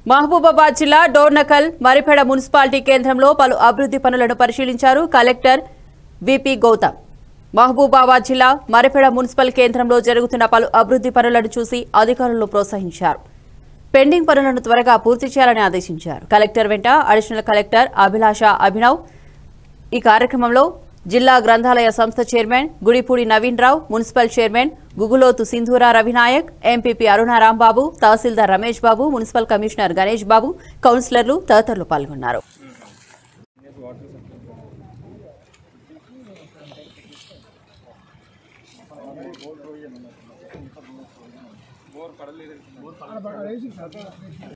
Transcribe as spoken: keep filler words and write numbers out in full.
మహబూబాబాద్ జిల్లా డోర్నకల్ మరిపెడ మున్సిపాలిటీ కేంద్రంలో పలు అభివృద్ధి పనులను పరిశీలించారు కలెక్టర్ విపి గౌతమ్. మహబూబాబాద్ జిల్లా మరిపెడ మున్సిపల్ కేంద్రంలో జరుగుతున్న పలు అభివృద్ధి పనులను చూసి అధికారులను ప్రోత్సహించారు. పెండింగ్ పనులను త్వరగా పూర్తి చేయాలని ఆదేశించారు. కలెక్టర్ వెంట అడిషనల్ కలెక్టర్ అభిలాష అభినవ్. ఈ కార్యక్రమంలో జిల్లా గ్రంథాలయ సంస్థ chairman Gudipudi Naveen Rao, municipal chairman Guguloth Sindhura Ravinayak, MPP Aruna Rambabu, tahsildar Ramesh Babu, municipal commissioner Ganesh Babu, కౌన్సిలర్లు తదితరులు పాల్గొన్నారు.